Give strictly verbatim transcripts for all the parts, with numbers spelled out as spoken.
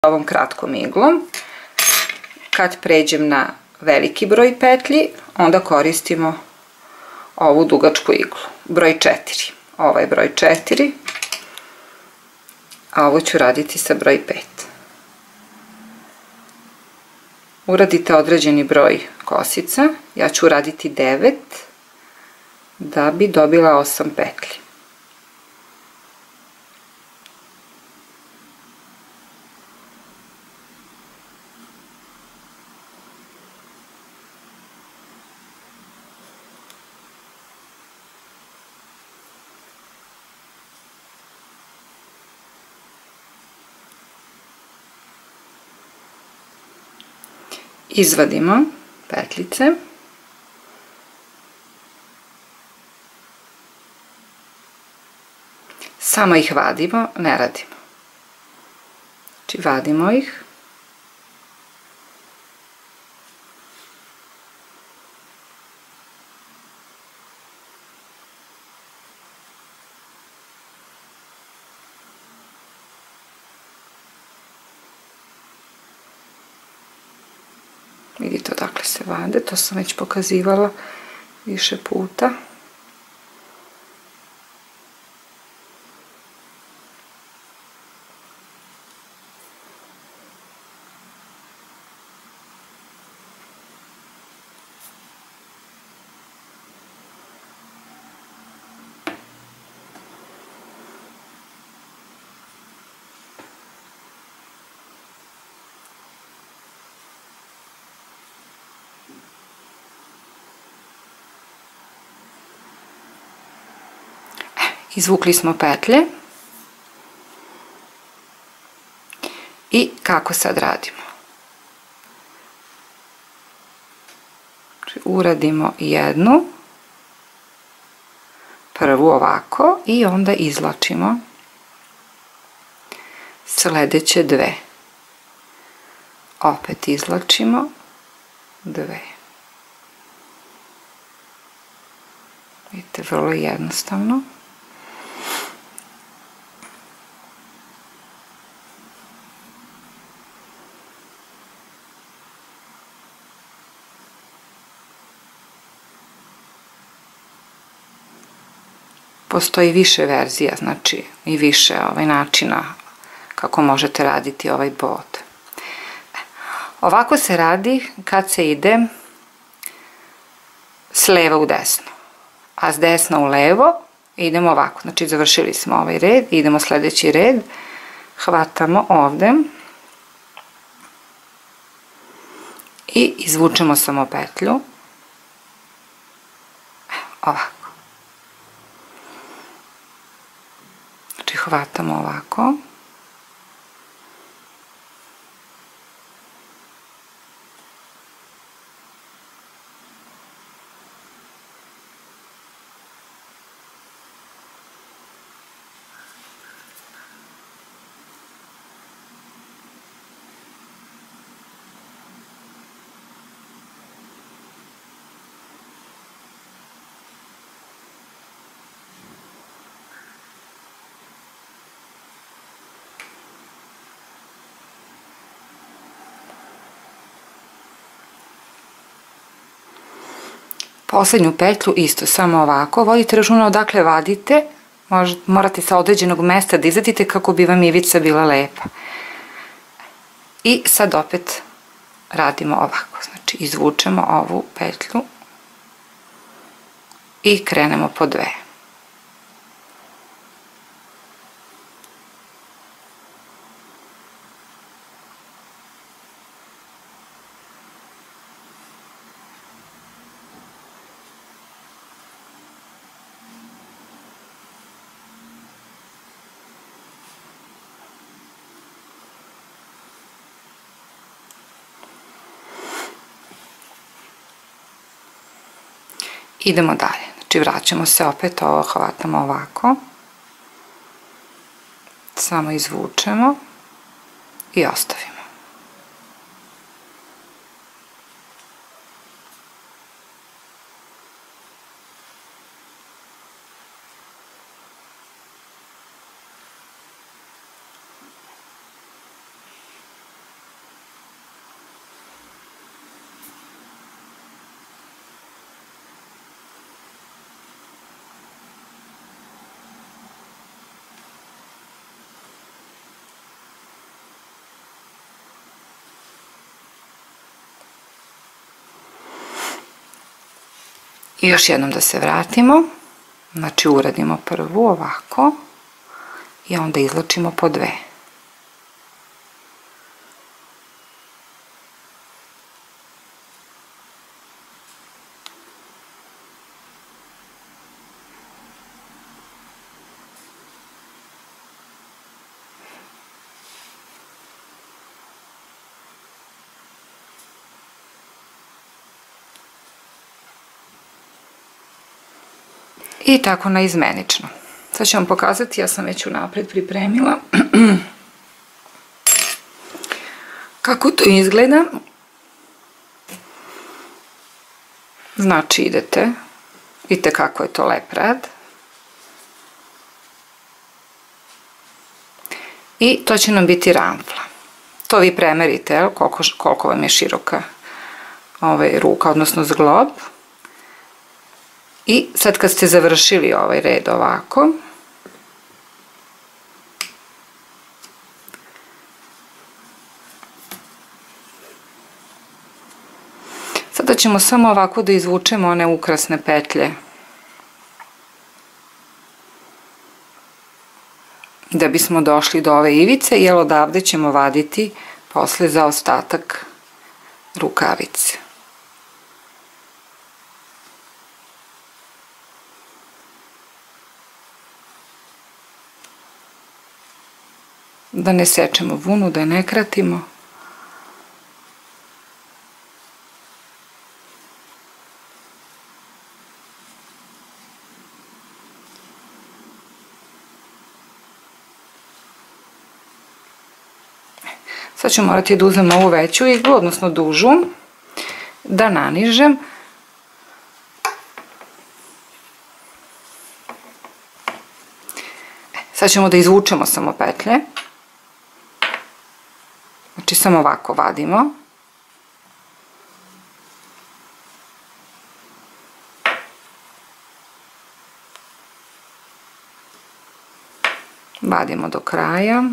ovom kratkom iglom. Kad pređem na veliki broj petlji, onda koristimo ovu dugačku iglu. Broj četiri. Ovo je broj četiri, a ovo ću raditi sa broj pet. Uradite određeni broj kosica, ja ću uraditi devet da bi dobila osam petlji. Izvadimo petljice. Samo ih vadimo, ne radimo. Znači vadimo ih. Vidite odakle se vade, to sam već pokazivala više puta. Izvukli smo petlje i kako sad radimo? Uradimo jednu, prvu ovako i onda izvlačimo sledeće dve. Opet izvlačimo dve. Vidite, vrlo jednostavno. Postoji više verzija, znači i više ovaj načina kako možete raditi ovaj bod. Ovako se radi kad se ide s leva u desno, a s desna u levo idemo ovako. Znači završili smo ovaj red, idemo sledeći red, hvatamo ovde i izvučemo samo petlju, ovako. Znači hvatamo ovako. Poslednju petlju isto, samo ovako, vodite računa odakle vadite, morate sa određenog mesta da izvadite kako bi vam ivica bila lepa. I sad opet radimo ovako, znači izvučemo ovu petlju i krenemo po dve. Idemo dalje, znači vraćamo se opet, ovo hvatamo ovako, samo izvučemo i ostavimo. I još jednom da se vratimo, znači uradimo prvu ovako i onda izlačimo po dve. I tako naizmenično. Sad ću vam pokazati, ja sam već unapred pripremila kako to izgleda. Znači idete, vidite kako je to lep rad. I to će nam biti ramfla. To vi premerite koliko, koliko vam je široka ovaj, ruka, odnosno zglob. I sad kad ste završili ovaj red ovako, sada ćemo samo ovako da izvučemo one ukrasne petlje da bismo došli do ove ivice, jer odavde ćemo vaditi posle za ostatak rukavice. Da ne sečemo vunu, da je ne kratimo. Sad ću morati da uzmem ovu veću iglu, odnosno dužu, da nanižem. Sad ćemo da izvučemo samo petlje. Znači samo ovako vadimo. Vadimo do kraja.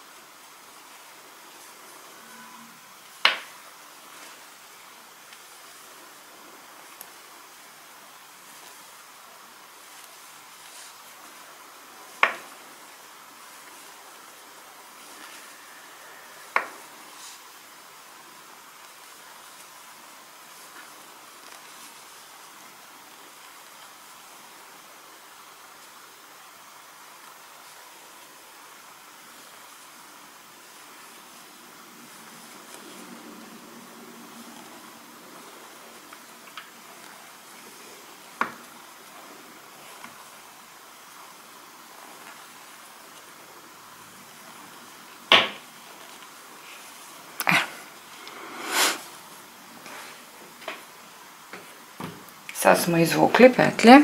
Sad smo izvukli petlje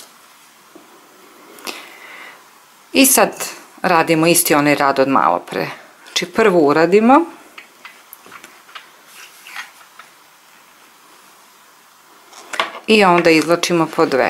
i sad radimo isti onaj rad od malo pre. Znači prvu uradimo, i onda izvlačimo po dve.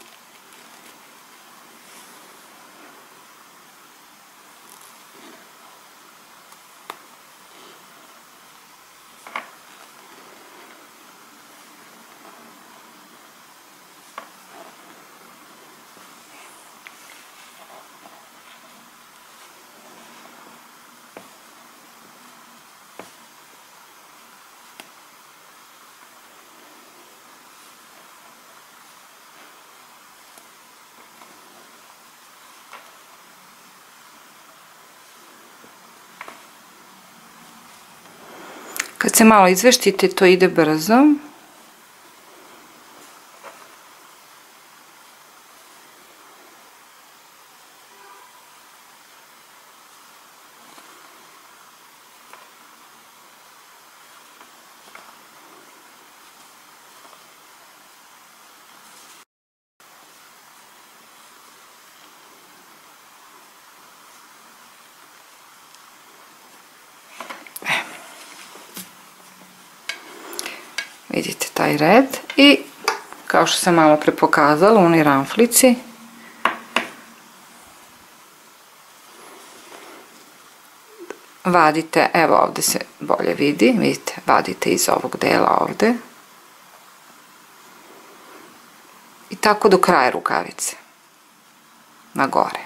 Kad se malo izveštite, to ide brzo. Vidite taj red i kao što sam malo pre pokazala u onoj ramflici vadite, evo ovde se bolje vidi, vidite, vadite iz ovog dela ovde tako do kraja rukavice, na gore.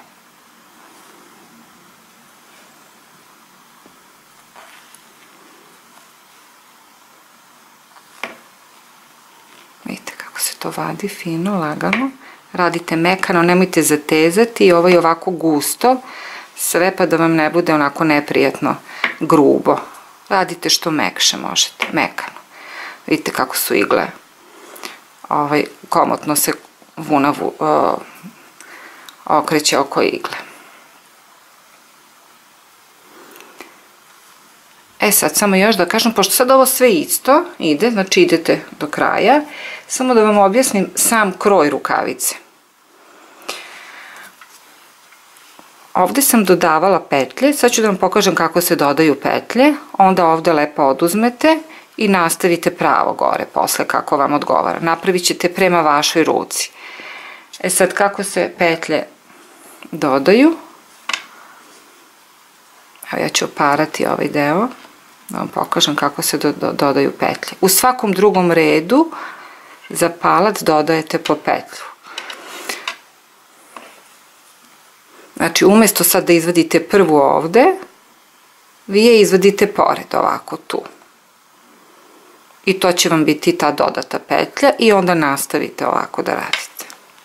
Vidite kako se to vadi fino, lagano. Radite mekano, nemojte zatezati, ovo je ovako gusto, sve pa da vam ne bude onako neprijatno grubo. Radite što mekše možete, mekano. Vidite kako su igle, ovaj, komotno se vuna vu, o, okreće oko igle. E sad, samo još da kažem, pošto sad ovo sve isto ide, znači idete do kraja, samo da vam objasnim sam kroj rukavice. Ovde sam dodavala petlje, sad ću da vam pokažem kako se dodaju petlje, onda ovde lepo oduzmete i nastavite pravo gore posle kako vam odgovara. Napravit ćete prema vašoj ruci. E sad kako se petlje dodaju, evo ja ću oparati ovaj deo, da vam pokažem kako se do, do, dodaju petlje. U svakom drugom redu za palac dodajete po petlju. Znači, umjesto sad da izvadite prvu ovde, vi je izvadite pored, ovako tu. I to će vam biti ta dodata petlja i onda nastavite ovako da radite.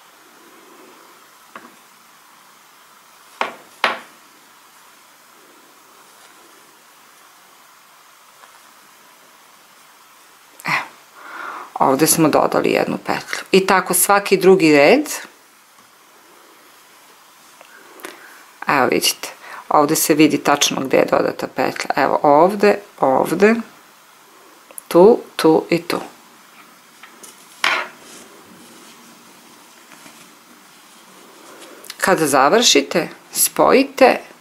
Evo, ovde smo dodali jednu petlju. I tako svaki drugi red. Evo vidite, ovde se vidi tačno gde je dodata petlja. Evo ovde, ovde, tu, tu i tu. Kada završite, spojite